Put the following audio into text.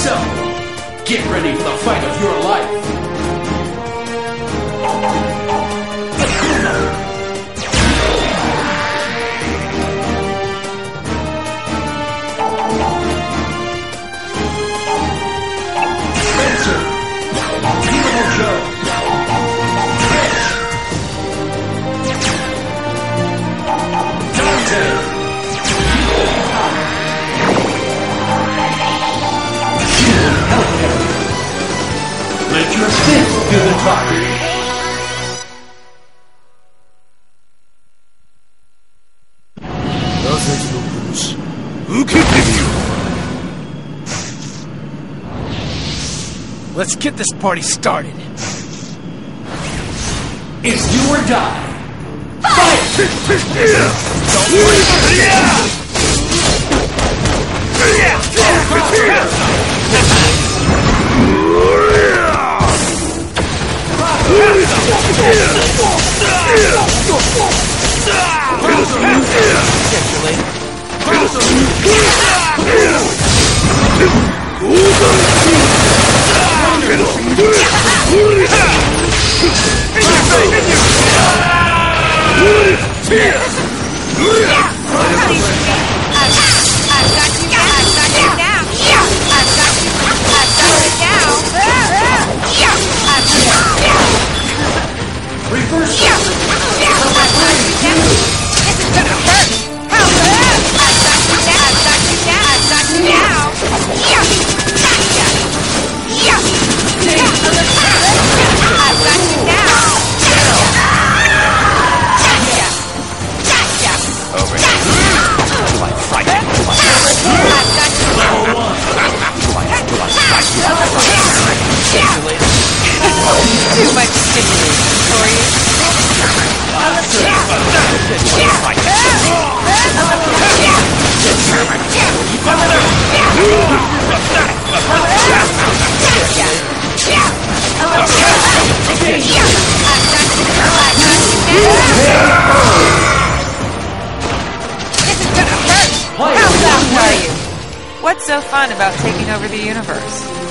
So, get ready for the fight of your life. Akuma! Spencer! Beautiful Joe! Trish! Dante! Let your fist do the talking. 受けてみよう Let's get this party started. It's do or die. Fight! Don't worry. Too much stimulation for you. This is gonna hurt. How fast are you? What's so fun about taking over the universe?